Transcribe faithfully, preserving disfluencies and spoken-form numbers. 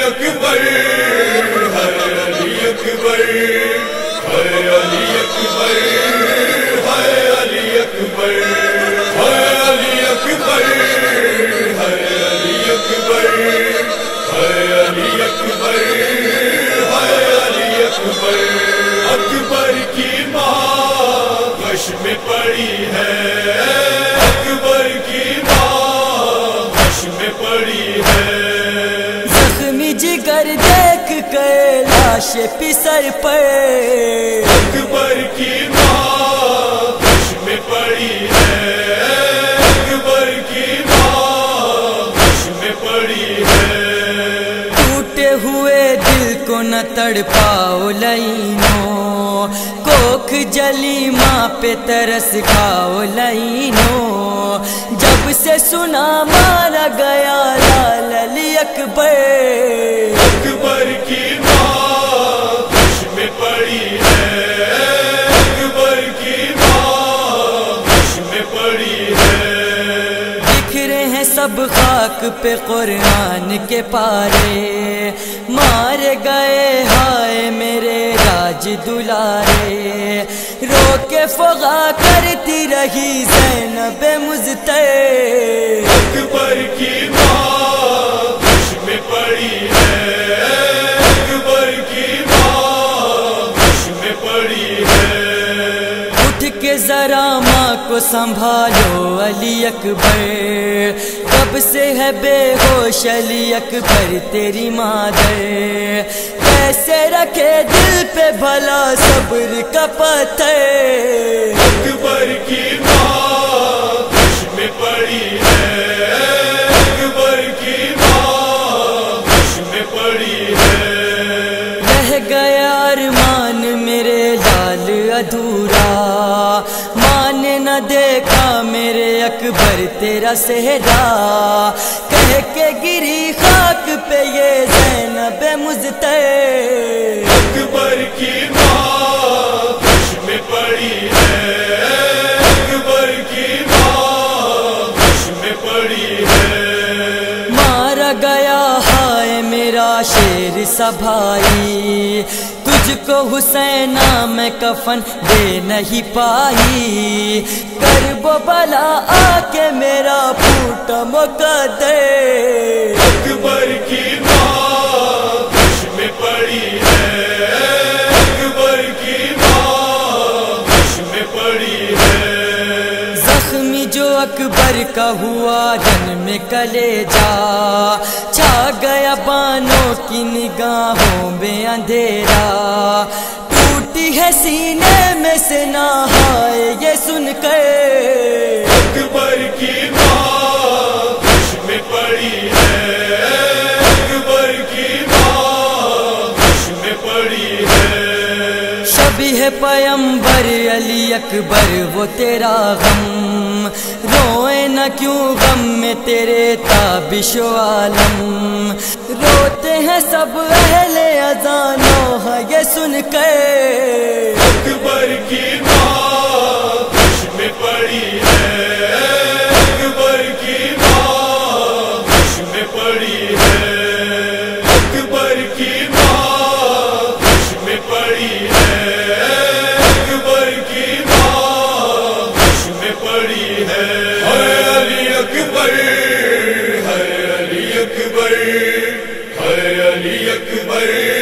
اکبر ہے علی اکبر ہے علی اکبر ہے علی اکبر ہے علی اکبر ہے علی اکبر ہے علی اکبر ہے علی اکبر اکبر کی ماں غش میں پڑی ہے اکبر کی ماں غش میں پڑی ہے زخمی جگر دیکھ کے لاش پسر پر اکبر کی ماں غش میں پڑی ہے اکبر کی ماں غش میں پڑی ہے ٹوٹے ہوئے دل کو نہ تڑ پاؤ لینو کوکھ جلی ماں پہ ترس کھاؤ لینو جب سے سنا مارا گیا لال علی اکبر اکبر کی ماں غش میں پڑی ہے اکبر کی ماں غش میں پڑی ہے بکھرے ہیں سب خاک پہ قرآن کے پارے مارے گئے ہائے میرے راج دلارے رو کے فغا کرتی رہی زینب مزتر اکبر کی ماں غش میں پڑی ہے اکبر کی ماں غش میں پڑی ہے اٹھ کے ذرا ماں کو سنبھالو علی اکبر کب سے ہے بے ہوش علی اکبر تیری مادر کیسے رکھے دل پہ بھلا صبر کا پتھر اکبر کی ماں غش میں پڑی ہے اکبر کی ماں غش میں پڑی ہے رہ گیا ارمان میرے لال ادھورا ماں نے نہ دیکھا میرے اکبر تیرا صحرا کہہ کے گری خاک پہ یہ زینب مزتر اکبر کی ماں غش میں پڑی ہے اکبر کی ماں غش میں پڑی ہے مارا گیا ہائے میرا شیر سا بھائی تجھ کو حسین میں کفن دے نہیں پائی کرب و بلا آ کے میرا پھوٹا مقدر اکبر کی ماں غش میں پڑی ہے اکبر کی ماں غش میں پڑی ہے زخمی جو اکبر کا ہوا جن میں کلیجا چھا گیا بانوں کی نگاہوں میں اندھیرا ٹوٹی ہے سینے میں سے نہائے یہ سن کر اکبر کی ماں غش میں پڑی ہے اکبر کی ماں غش میں پڑی ہے شبیہ پیمبر علی اکبر وہ تیرا غم روئے نہ کیوں غم میں تیرے تابش و عالم روتے ہیں سب اہل عزا نوحہ یہ سن کر اکبر کی ماں غش میں پڑی ہے اکبر کی ماں غش میں پڑی ہے اکبر کی ماں غش میں پڑی ہے اکبر کی ماں غش میں پڑی ہے ہے علی اکبر ہے علی اکبر ہے علی اکبر